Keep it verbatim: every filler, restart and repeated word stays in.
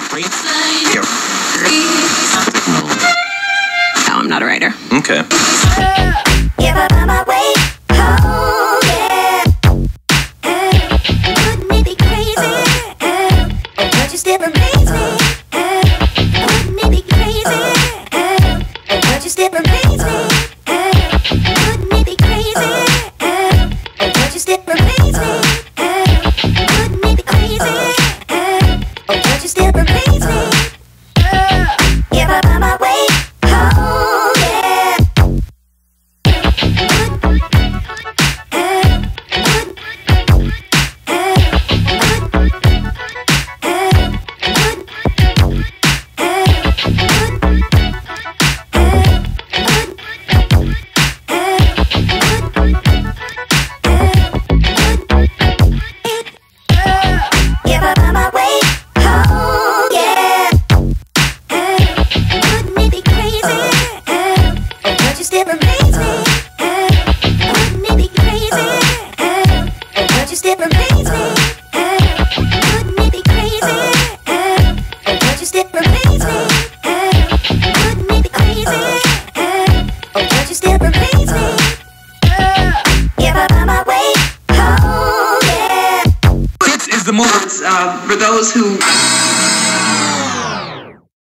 No, I'm not a writer. Okay. If I find my way home, yeah. Wouldn't it be crazy? Don't you still amaze me? Wouldn't it be crazy? Don't you still amaze me? Wouldn't it be crazy? Don't you still amaze me? Wouldn't it be crazy? Don't you still amaze me? If I find my way home, yeah. If I find my way home, yeah. Wouldn't it be crazy? Don't you still amaze me? Wouldn't it be crazy? Don't you still amaze me? Wouldn't it be crazy? Don't you still amaze me? Wouldn't it be crazy? Don't you still amaze me? If I find my way home, yeah. This is the move. Uh, for those who